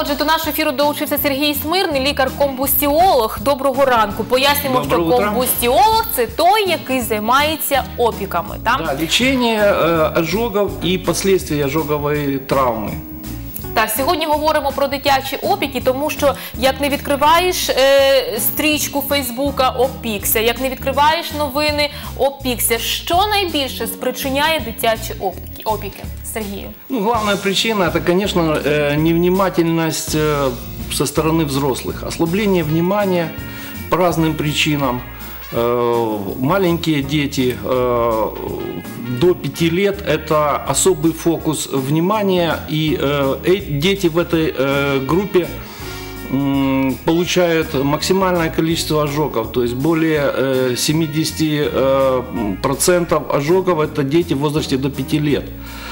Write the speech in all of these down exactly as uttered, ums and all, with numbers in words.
Отже, до нашого ефіру долучився Сергій Смирний, лікар-комбустіолог. Доброго ранку. Пояснимо, що комбустіолог – це той, який займається опіками. Так, да, лечение э, ожогов и последствия ожоговой травмы. Так, сьогодні говоримо про дитячі опіки, тому що як не відкриваєш е, стрічку Фейсбука, опікся, як не відкриваєш новини, опікся. Що найбільше спричиняє дитячі опіки, опіки? Сергію? Ну, главная причина – это, конечно, э, невнимательность э, со стороны взрослых. Ослабление внимания по разным причинам. Э, маленькие дети э, до пяти лет – это особый фокус внимания, и э, дети в этой э, группе э, получают максимальное количество ожогов, то есть более э, семидесяти процентов ожогов – это дети в возрасте до пяти лет.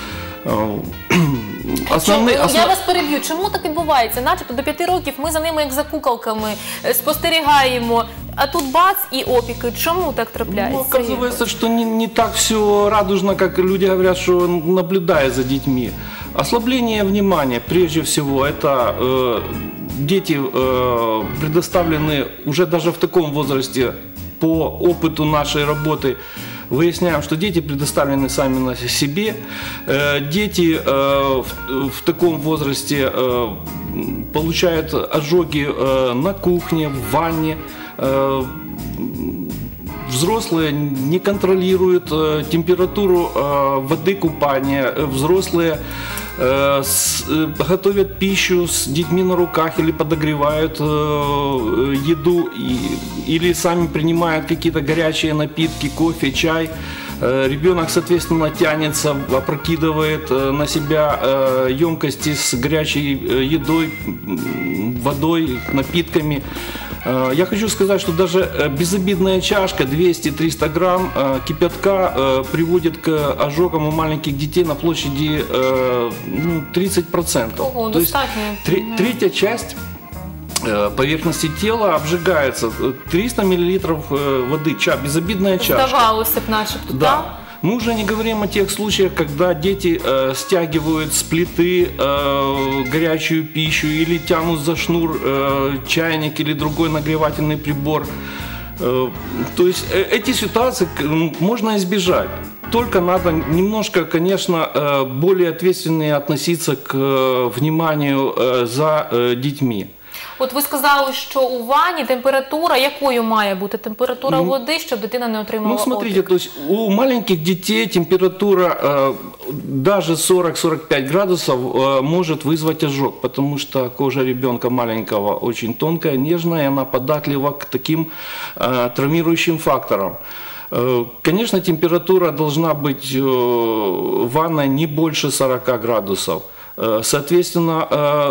Основний, Чому, основ... Я вас переб'ю. Чому так відбувається? Начебто до п'яти років ми за ними як за куколками спостерігаємо, а тут бац і опіки. Чому так трапляється? Ну, оказывается, что не, не так все радужно, как люди говорят, что наблюдая за детьми. Ослабление внимания, прежде всего, это э, дети э, предоставлены уже даже в таком возрасте по опыту нашей работы. Выясняем, что дети предоставлены сами на себе. Дети в таком возрасте получают ожоги на кухне, в ванне. Взрослые не контролируют температуру воды купания. Взрослые готовят пищу с детьми на руках или подогревают еду, или сами принимают какие-то горячие напитки, кофе, чай. Ребенок, соответственно, тянется, опрокидывает на себя емкости с горячей едой, водой, напитками. Я хочу сказать, что даже безобидная чашка двести-триста грамм кипятка приводит к ожогам у маленьких детей на площади ну, тридцать процентов. Ого, То есть третья часть поверхности тела обжигается. триста миллилитров воды, ча, безобидная чашка. Здавалося б, начебто, да. Да. Мы уже не говорим о тех случаях, когда дети э, стягивают с плиты э, горячую пищу или тянут за шнур э, чайник или другой нагревательный прибор. Э, то есть э, эти ситуации можно избежать. Только надо немножко, конечно, э, более ответственно относиться к э, вниманию э, за э, детьми. От ви сказали, що у ванні температура, якою має бути температура ну, води, щоб дитина не отримала опік? Ну, смотрите, то есть у маленьких детей температура э, даже сорок-сорок пять градусов э, может вызвать ожог, потому что кожа ребенка маленького очень тонкая, нежная, и она податлива к таким э, травмирующим факторам. Э, конечно, температура должна быть э, в ванной не больше сорока градусов. Соответственно,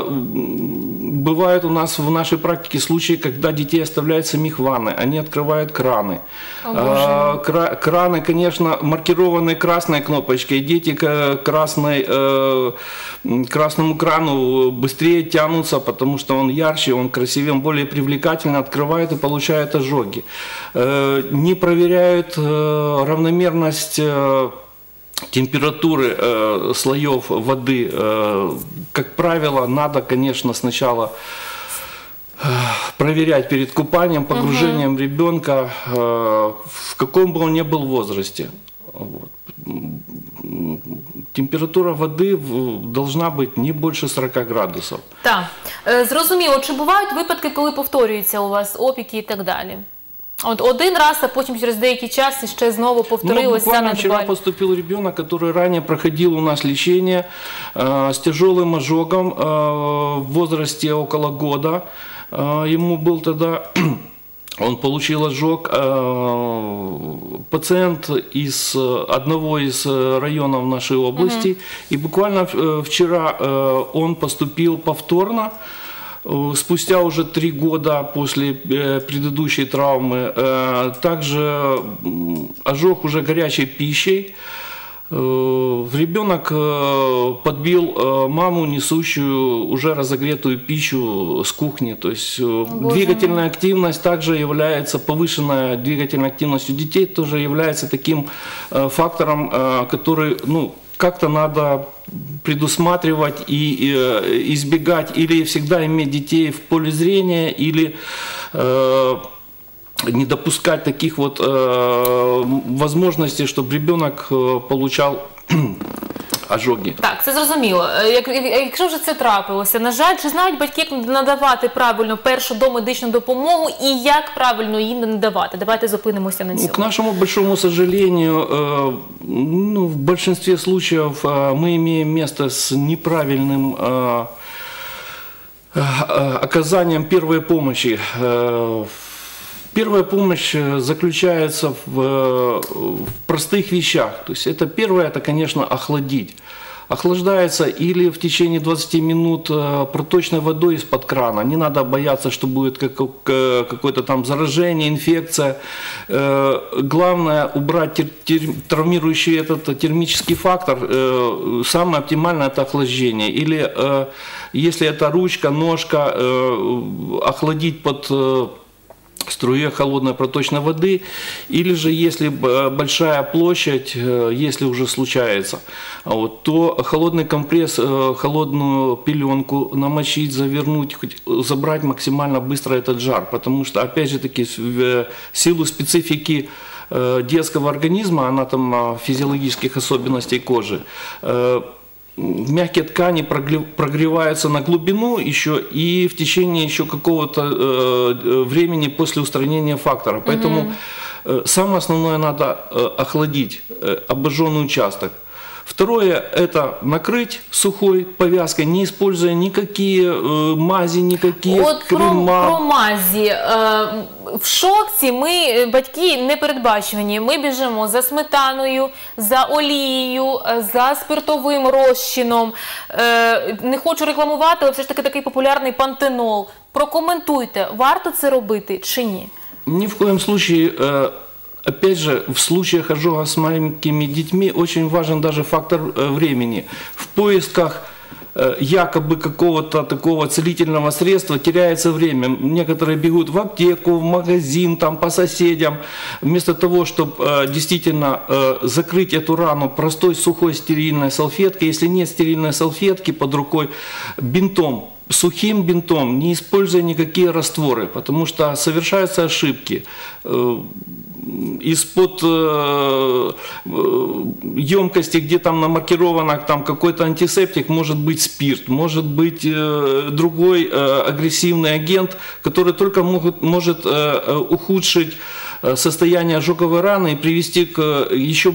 бывают у нас в нашей практике случаи, когда детей оставляют самих в ванной, они открывают краны. О, краны, конечно, маркированы красной кнопочкой, дети к красной, красному крану быстрее тянутся, потому что он ярче, он красивее, он более привлекательно, открывают и получают ожоги. Не проверяют равномерность температуры э, слоев воды. Э, как правило, надо, конечно, сначала э, проверять перед купанием, погружением угу. ребенка, э, в каком бы он ни был возрасте. Вот. Температура воды должна быть не больше сорока градусов. Так, зрозуміло. Чи бувають випадки, коли повторюються у вас опіки і так далі? Вот один раз, а потом через деякий час еще снова повторилось. Ну, буквально вчера поступил ребенок, который ранее проходил у нас лечение э, с тяжелым ожогом э, в возрасте около года. Э, ему был тогда, он получил ожог. Э, пациент из одного из районов нашей области. Угу. И буквально вчера э, он поступил повторно. Спустя уже три года после предыдущей травмы, также ожог уже горячей пищей. Ребенок подбил маму, несущую уже разогретую пищу с кухни. То есть Боже двигательная мой. активность также является, повышенная двигательная активность у детей тоже является таким фактором, который, ну, как-то надо предусматривать и э, избегать, или всегда иметь детей в поле зрения, или э, не допускать таких вот э, возможностей, чтобы ребенок э, получал ожоги. Так, це зрозуміло. Е, Як, якщо вже це трапилося, на жаль, чи знають батьки, як надавати правильно першу домедичну допомогу і як правильно її надавати? Давайте зупинимося на Ну, цьому. к нашему большому сожалению, э, ну, в большинстве случаев э, мы имеем место с неправильным э, э, оказанием первой помощи. Э, Первая помощь э, заключается в, э, в простых вещах. То есть это первое, это, конечно, охладить. Охлаждается или в течение двадцати минут э, проточной водой из-под крана. Не надо бояться, что будет как- как- какое-то там заражение, инфекция. Э, Главное убрать тер- тер- травмирующий этот термический фактор. Э, Самое оптимальное это охлаждение. Или э, если это ручка, ножка, э, охладить под э, струе холодной проточной воды, или же если б- большая площадь, э, если уже случается, а вот, то холодный компресс, э, холодную пеленку намочить, завернуть, хоть забрать максимально быстро этот жар, потому что, опять же таки, в в силу специфики э, детского организма, она там а, физиологических особенностей кожи, э, мягкие ткани прогрев- прогреваются на глубину еще и в течение еще какого-то э, времени после устранения фактора. Поэтому э, самое основное надо э, охладить э, обожженный участок. Второе – это накрыть сухой повязкой, не используя никакие э, мази, никакие От про, крема. про мазі. Е, в шокці ми, е, батьки, непередбачувані. Ми біжимо за сметаною, за олією, е, за спиртовим розчином. Е, не хочу рекламувати, але все ж таки такий популярний пантенол. Прокоментуйте, варто це робити чи ні? Ни в коем случае, э, опять же, в случаях ожога с маленькими детьми очень важен даже фактор э, времени. В поисках э, якобы какого-то такого целительного средства теряется время. Некоторые бегут в аптеку, в магазин, там, по соседям. Вместо того, чтобы действительно э, закрыть эту рану простой сухой стерильной салфеткой, если нет стерильной салфетки под рукой, бинтом. Сухим бинтом, не используя никакие растворы, потому что совершаются ошибки. Э, Из-под э, э, емкости, где там намаркировано там какой-то антисептик, может быть спирт, может быть э, другой э, агрессивный агент, который только могут, может э, э, ухудшить э, состояние ожоговой раны и привести к э, еще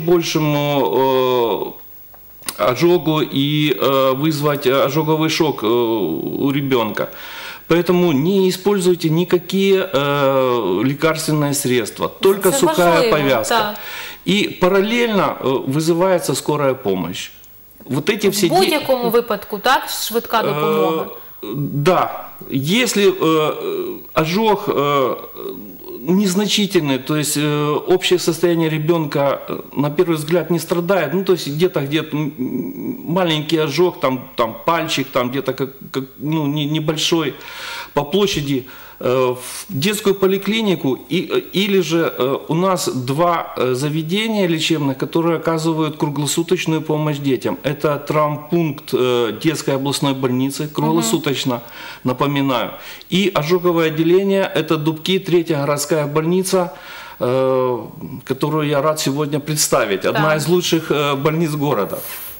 большему э, ожогу и э, вызвать ожоговый шок э, у ребенка. Поэтому не используйте никакие э, лекарственные средства, только Это сухая важливо, повязка. да. И параллельно э, вызывается скорая помощь. Вот эти все В де- будь-якому випадку, так? Швидка допомога. Э, Да, если э, ожог э, незначительный, то есть э, общее состояние ребенка э, на первый взгляд не страдает, ну то есть где-то где-то м, маленький ожог, там, там пальчик, там где-то как, как, ну, не- небольшой по площади, э, в детскую поликлинику, и, или же э, у нас два э, заведения лечебных, которые оказывают круглосуточную помощь детям. Это травмпункт э, детской областной больницы, круглосуточно, напоминаю, и ожоговое отделение, это Дубки, третья городская больница, э, которую я рад сегодня представить, одна Да. из лучших э, больниц города.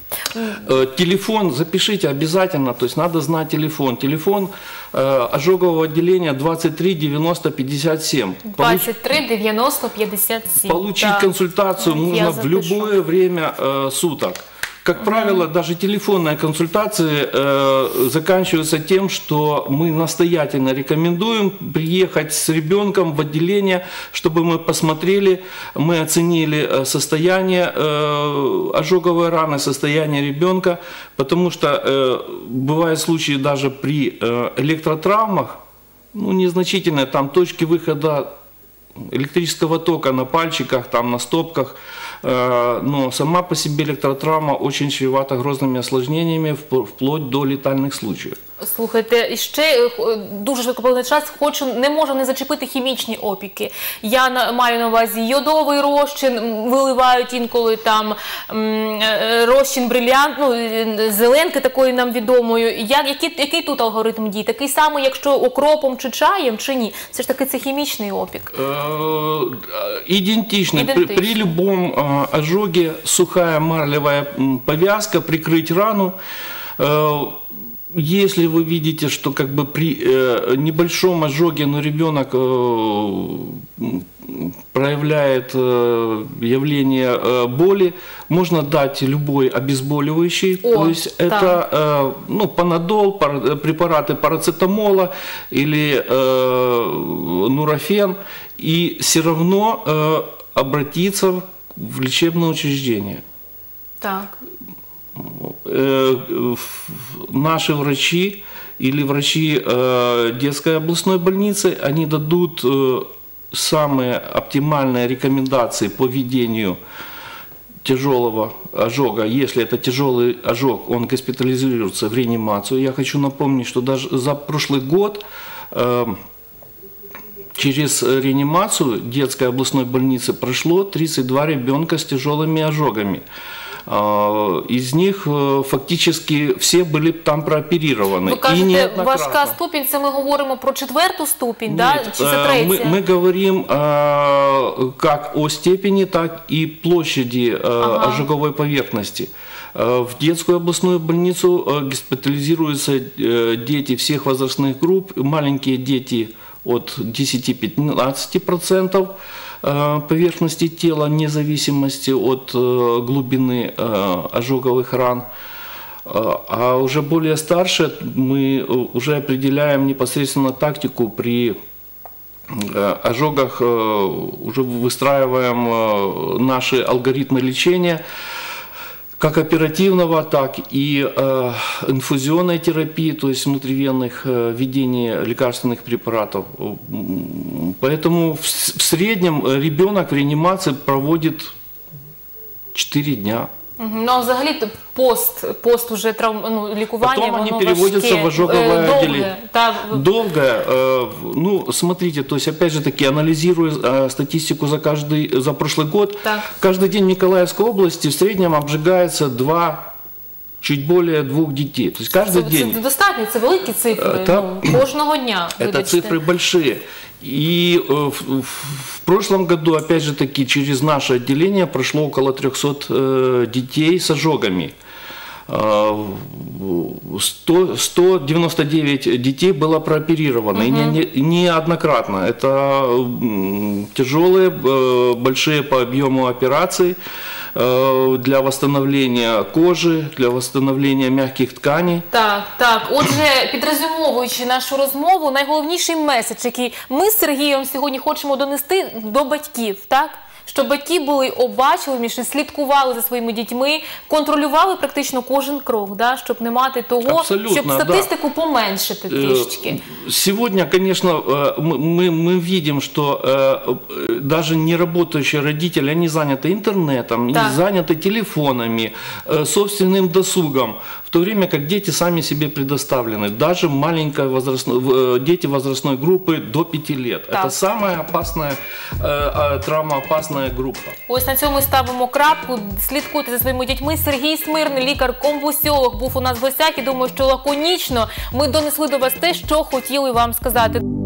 Э, Телефон запишите обязательно, то есть надо знать телефон. Телефон э, ожогового отделения двадцать три девяносто пятьдесят семь. Получ- двадцять три дев'яносто п'ятдесят сім. Получить Так. консультацию Я можно в запишу. любое время э, суток. Как правило, даже телефонные консультации э, заканчиваются тем, что мы настоятельно рекомендуем приехать с ребенком в отделение, чтобы мы посмотрели, мы оценили э, состояние э, ожоговой раны, состояние ребенка, потому что э, бывают случаи даже при э, электротравмах, ну, незначительные, там точки выхода электрического тока на пальчиках, там, на стопках, э, но сама по себе электротравма очень чревата грозными осложнениями, впл- вплоть до летальных случаев. Слухайте, і ще е, х- дуже швидко час, хочу, не можу не зачепити хімічні опіки. Я на, маю на увазі йодовий розчин, м, виливають інколи там м, е, розчин брилянт, ну, е, зеленки такої нам відомої. Як, який, який тут алгоритм дій? Такий самий, якщо окропом чи чаєм, чи ні? Все ж таки це хімічний опік. Э, Идентичный. При, Идентичный. при любом э, ожоге сухая марлевая м, повязка, прикрыть рану. Э, Если вы видите, что как бы при э, небольшом ожоге, но ребенок э, м, проявляет э, явление э, боли, можно дать любой обезболивающий. О, то есть так. это э, ну, панадол, пар- препараты парацетамола или э, нурофен, и все равно э, обратиться в лечебное учреждение. Так. Э, в- Наши врачи или врачи э, детской областной больницы, они дадут э, самые оптимальные рекомендации по ведению тяжелого ожога. Если это тяжелый ожог, он госпитализируется в реанимацию. Я хочу напомнить, что даже за прошлый год э, через реанимацию детской областной больницы прошло тридцать два ребенка с тяжелыми ожогами. А, Из них э, фактически все были там прооперированы. Ви И кажете, неоднократно. важка ступінь, це ми говоримо про четверту ступінь, да? Нет, Чи це э, третя? мы, мы говорим э, как о степени, так и площади э, Ага. ожоговой поверхности. Э, В детскую областную больницу э, госпитализируются э, дети всех возрастных групп, маленькие дети от десяти-пятнадцати процентов э, поверхности тела, вне зависимости от э, глубины э, ожоговых ран. А а уже более старше мы э, уже определяем непосредственно тактику при э, ожогах, э, уже выстраиваем э, наши алгоритмы лечения, как оперативного, так и э, инфузионной терапии, то есть внутривенных э, введения лекарственных препаратов. М, Поэтому в, с- в среднем ребенок в реанимации проводит четыре дня. Мгм. Ну, а взагалі то пост, пост уже травм, ну, лікування, Потом воно они переводятся важке, в ожоговое е, довге, отделение. та, в- Долго, э, ну, смотрите, то есть, опять же таки, анализируя э, статистику за каждый, за прошлый год, Так. каждый день в Николаевской области в среднем обжигается два, чуть более двух детей. То есть, каждый це, день. це достатньо, це великі цифри, Е, та- ну, кожного дня. Это вибачте. цифры большие. И э, в, в- в прошлом году, опять же таки, через наше отделение прошло около трехсот э, детей с ожогами. Э, сто, сто девяносто девять детей было прооперировано, и не, не- неоднократно. Это м, тяжелые, э, большие по объему операции э, для восстановления кожи, для восстановления мягких тканей. Так, так. Отже, підрезюмовуючи нашу розмову, найголовніший меседж, який ми з Сергієм сьогодні хочемо донести до батьків, так? Щоб батьки були обачливіші, слідкували за своїми дітьми, контролювали практично кожен крок, да? Щоб не мати того, Абсолютно, щоб да. статистику поменшити Э, трішечки. Сегодня, конечно, э, мы, мы- мы видим, что э, э, даже не работающие родители, они заняты интернетом, Так. заняты телефонами, э, собственным досугом, в то время как дети сами себе предоставлены, даже маленькая возрастной, в- э, дети возрастной группы до пяти лет. Так. Это самая опасная, э, э, травмоопасная группа. Ось на цьому ставимо крапку. Слідкуйте за своїми дітьми. Сергій Смирний, лікар-конвульсіолог, був у нас в гостях і думаю, що лаконічно ми донесли до вас те, що хотіли вам сказати.